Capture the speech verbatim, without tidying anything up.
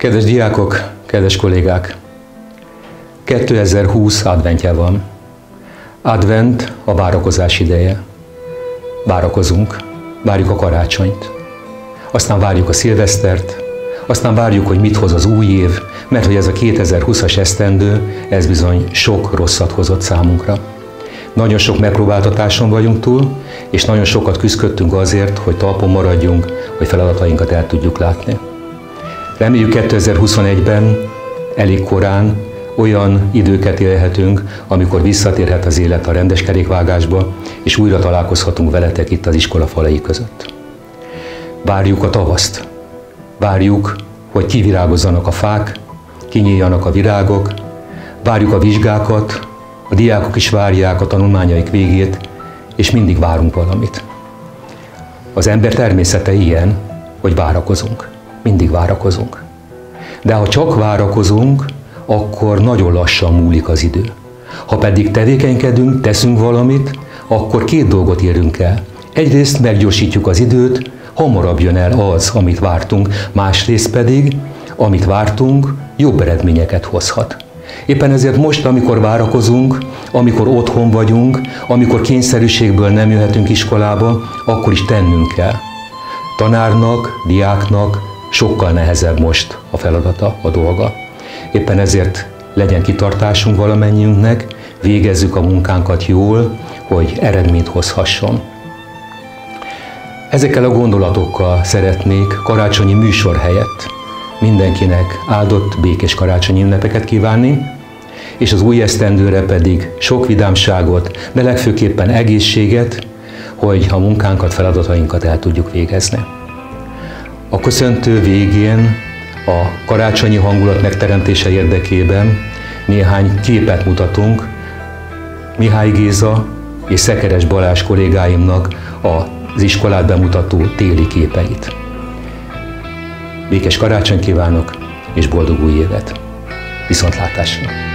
Kedves diákok, kedves kollégák! kétezer-húsz adventje van. Advent a várakozás ideje. Várakozunk, várjuk a karácsonyt. Aztán várjuk a szilvesztert, aztán várjuk, hogy mit hoz az új év, mert hogy ez a kétezer-húszas esztendő, ez bizony sok rosszat hozott számunkra. Nagyon sok megpróbáltatáson vagyunk túl, és nagyon sokat küzdködtünk azért, hogy talpon maradjunk, hogy feladatainkat el tudjuk látni. Reméljük kétezer-huszonegyben elég korán olyan időket élhetünk, amikor visszatérhet az élet a rendes kerékvágásba, és újra találkozhatunk veletek itt az iskola falai között. Várjuk a tavaszt. Várjuk, hogy kivirágozzanak a fák, kinyíljanak a virágok, várjuk a vizsgákat, a diákok is várják a tanulmányaik végét, és mindig várunk valamit. Az ember természete ilyen, hogy várakozunk. Mindig várakozunk. De ha csak várakozunk, akkor nagyon lassan múlik az idő. Ha pedig tevékenykedünk, teszünk valamit, akkor két dolgot érünk el. Egyrészt meggyorsítjuk az időt, hamarabb jön el az, amit vártunk, másrészt pedig, amit vártunk, jobb eredményeket hozhat. Éppen ezért most, amikor várakozunk, amikor otthon vagyunk, amikor kényszerűségből nem jöhetünk iskolába, akkor is tennünk kell. Tanárnak, diáknak sokkal nehezebb most a feladata, a dolga. Éppen ezért legyen kitartásunk valamennyiünknek, végezzük a munkánkat jól, hogy eredményt hozhasson. Ezekkel a gondolatokkal szeretnék karácsonyi műsor helyett mindenkinek áldott, békés karácsonyi ünnepeket kívánni, és az új esztendőre pedig sok vidámságot, de legfőképpen egészséget, hogy a munkánkat, feladatainkat el tudjuk végezni. A köszöntő végén a karácsonyi hangulat megteremtése érdekében néhány képet mutatunk Mihály Géza és Szekeres Balázs kollégáimnak az iskolát bemutató téli képeit. Békés karácsonyt kívánok, és boldog új évet! Viszontlátásra!